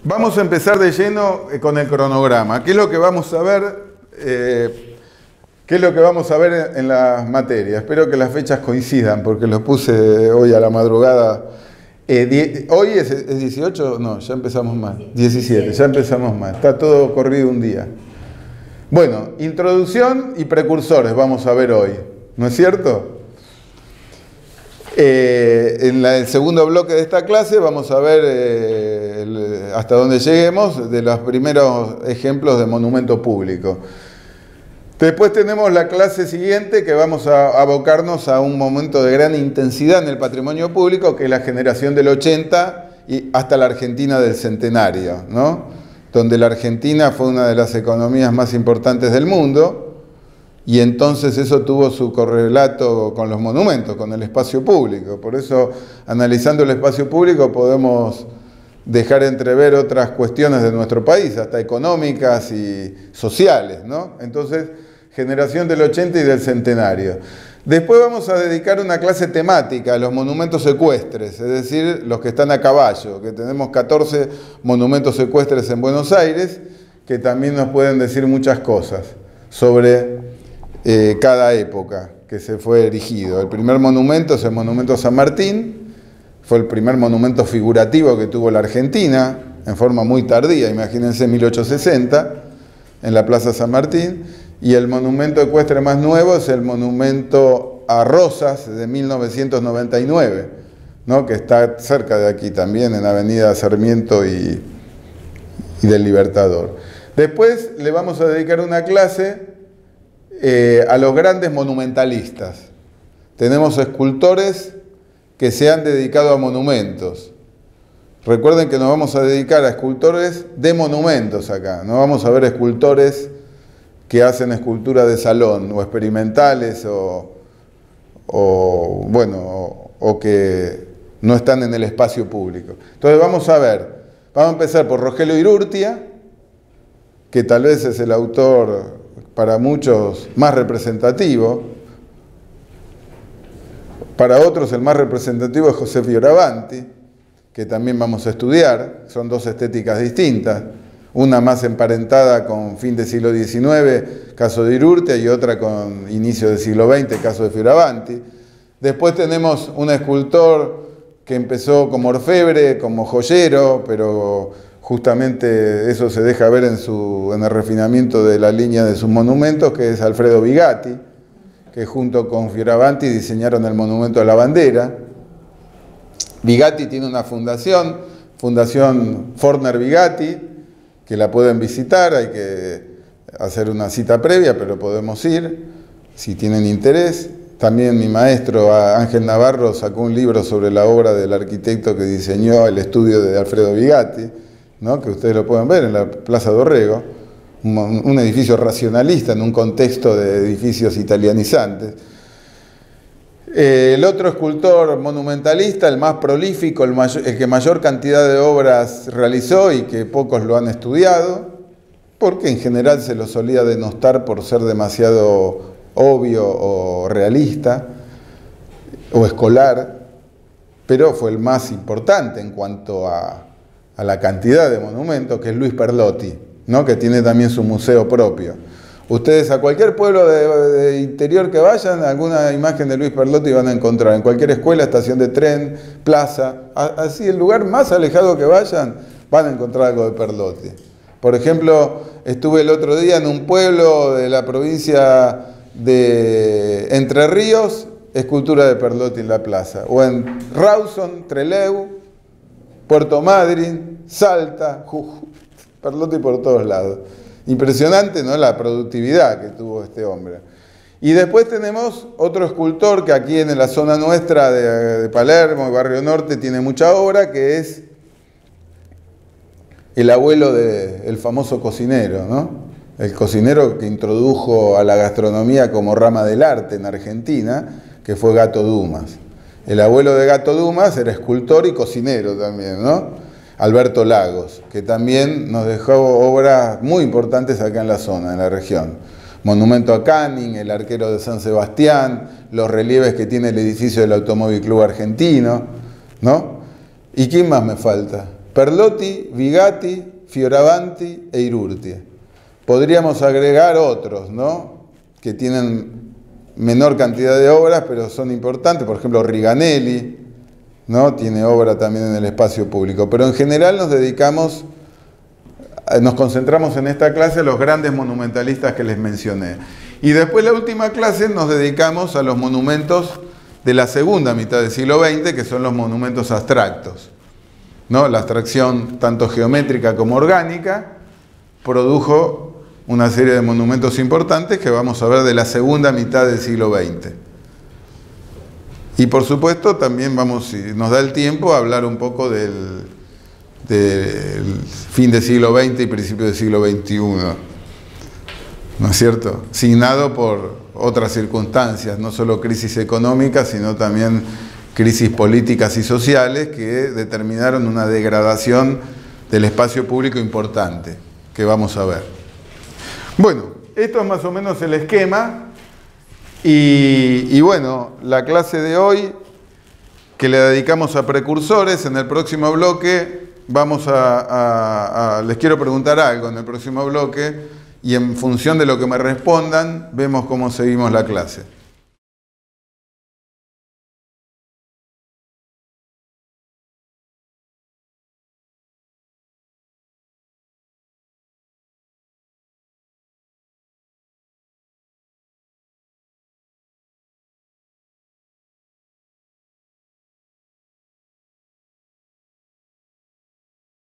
Vamos a empezar de lleno con el cronograma. ¿Qué es lo que vamos a ver? ¿Qué es lo que vamos a ver en las materias? Espero que las fechas coincidan, porque los puse hoy a la madrugada. ¿Hoy es 18? No, ya empezamos más. 17, ya empezamos más. Está todo corrido un día. Bueno, introducción y precursores vamos a ver hoy, ¿no es cierto? En el segundo bloque de esta clase vamos a ver hasta donde lleguemos de los primeros ejemplos de monumento público. Después tenemos la clase siguiente que vamos a abocarnos a un momento de gran intensidad en el patrimonio público, que es la generación del 80 y hasta la Argentina del centenario, ¿no? Donde la Argentina fue una de las economías más importantes del mundo. Y entonces eso tuvo su correlato con los monumentos, con el espacio público. Por eso, analizando el espacio público, podemos dejar entrever otras cuestiones de nuestro país, hasta económicas y sociales, ¿no? Entonces, generación del 80 y del centenario. Después vamos a dedicar una clase temática a los monumentos ecuestres, es decir, los que están a caballo, que tenemos 14 monumentos ecuestres en Buenos Aires, que también nos pueden decir muchas cosas sobre cada época que se fue erigido. El primer monumento es el monumento San Martín, fue el primer monumento figurativo que tuvo la Argentina, en forma muy tardía, imagínense 1860, en la Plaza San Martín, y el monumento ecuestre más nuevo es el monumento a Rosas de 1999, ¿no? Que está cerca de aquí también, en Avenida Sarmiento y del Libertador. Después le vamos a dedicar una clase a los grandes monumentalistas. Tenemos escultores que se han dedicado a monumentos. Recuerden que nos vamos a dedicar a escultores de monumentos acá. No vamos a ver escultores que hacen escultura de salón o experimentales o que no están en el espacio público. Entonces vamos a empezar por Rogelio Irurtia, que tal vez es el autor para muchos más representativo, para otros el más representativo es José Fioravanti, que también vamos a estudiar. Son dos estéticas distintas, una más emparentada con fin del siglo XIX, caso de Irurtia, y otra con inicio del siglo XX, caso de Fioravanti. Después tenemos un escultor que empezó como orfebre, como joyero, pero justamente eso se deja ver en el refinamiento de la línea de sus monumentos, que es Alfredo Bigatti, que junto con Fioravanti diseñaron el monumento a la bandera. Bigatti tiene una fundación, Fundación Forner Bigatti, que la pueden visitar, hay que hacer una cita previa, pero podemos ir si tienen interés. También mi maestro Ángel Navarro sacó un libro sobre la obra del arquitecto que diseñó el estudio de Alfredo Bigatti, ¿no? Que ustedes lo pueden ver en la Plaza Dorrego, un edificio racionalista en un contexto de edificios italianizantes. El otro escultor monumentalista, el más prolífico, el que mayor cantidad de obras realizó y que pocos lo han estudiado, porque en general se lo solía denostar por ser demasiado obvio o realista o escolar, pero fue el más importante en cuanto a la cantidad de monumentos, que es Luis Perlotti, ¿no? Que tiene también su museo propio. Ustedes a cualquier pueblo de interior que vayan, alguna imagen de Luis Perlotti van a encontrar, en cualquier escuela, estación de tren, plaza, así el lugar más alejado que vayan, van a encontrar algo de Perlotti. Por ejemplo, estuve el otro día en un pueblo de la provincia de Entre Ríos, escultura de Perlotti en la plaza, o en Rawson, Trelew, Puerto Madryn, Salta, Jujuy, Perlotti por todos lados. Impresionante, ¿no? La productividad que tuvo este hombre. Y después tenemos otro escultor que aquí en la zona nuestra de Palermo, el Barrio Norte, tiene mucha obra, que es el abuelo del famoso cocinero, ¿no? El cocinero que introdujo a la gastronomía como rama del arte en Argentina, que fue Gato Dumas. El abuelo de Gato Dumas era escultor y cocinero también, ¿no? Alberto Lagos, que también nos dejó obras muy importantes acá en la zona, en la región. Monumento a Canning, el arquero de San Sebastián, los relieves que tiene el edificio del Automóvil Club Argentino, ¿no? ¿Y quién más me falta? Perlotti, Vigatti, Fioravanti e Irurtie. Podríamos agregar otros, ¿no?, que tienen menor cantidad de obras, pero son importantes. Por ejemplo, Riganelli, ¿no?, tiene obra también en el espacio público. Pero en general nos concentramos en esta clase a los grandes monumentalistas que les mencioné. Y después, la última clase, nos dedicamos a los monumentos de la segunda mitad del siglo XX, que son los monumentos abstractos, ¿no? La abstracción, tanto geométrica como orgánica, produjo una serie de monumentos importantes que vamos a ver de la segunda mitad del siglo XX. Y por supuesto también vamos, si nos da el tiempo, a hablar un poco del fin del siglo XX y principio del siglo XXI, ¿no es cierto? Signado por otras circunstancias, no solo crisis económicas, sino también crisis políticas y sociales que determinaron una degradación del espacio público importante, que vamos a ver. Bueno, esto es más o menos el esquema y bueno, la clase de hoy que le dedicamos a precursores. En el próximo bloque les quiero preguntar algo en el próximo bloque y en función de lo que me respondan vemos cómo seguimos la clase.